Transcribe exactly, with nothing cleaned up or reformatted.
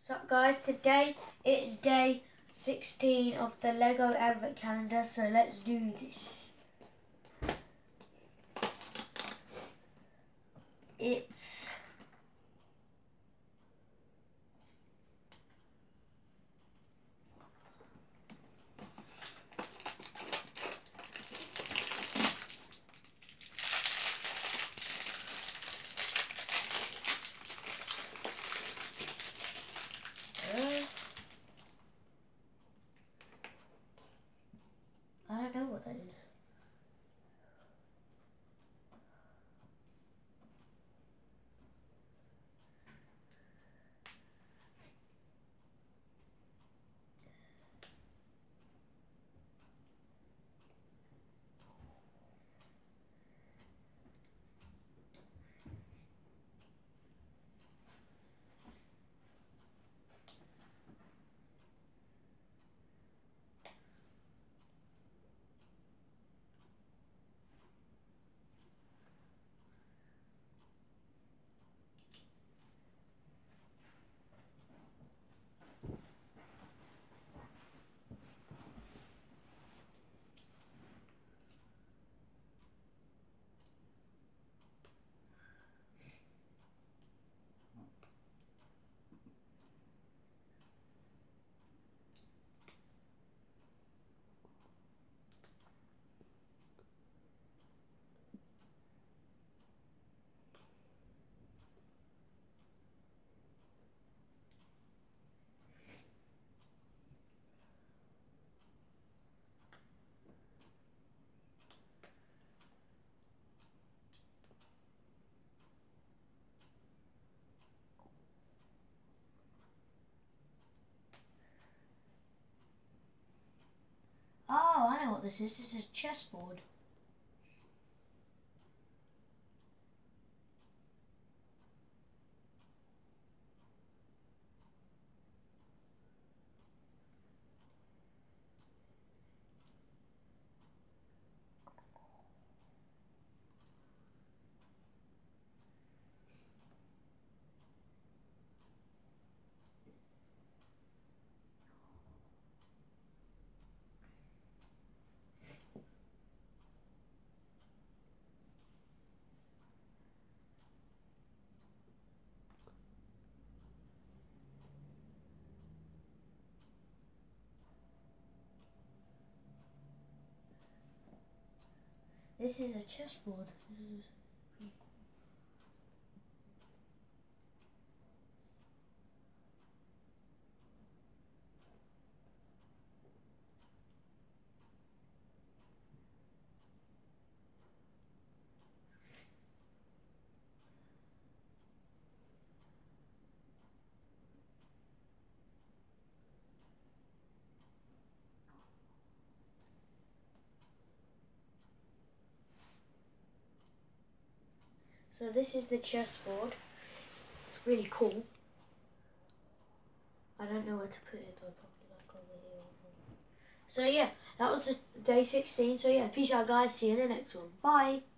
So guys, today it's day sixteen of the Lego Advent Calendar, so let's do this. It's I don't know what that is. Oh, I know what this is. This is a chessboard. This is a chessboard. This is pretty cool. So this is the chessboard. It's really cool. I don't know where to put it though, probably like over here. So yeah, that was the day sixteen. So yeah, peace out guys, see you in the next one. Bye.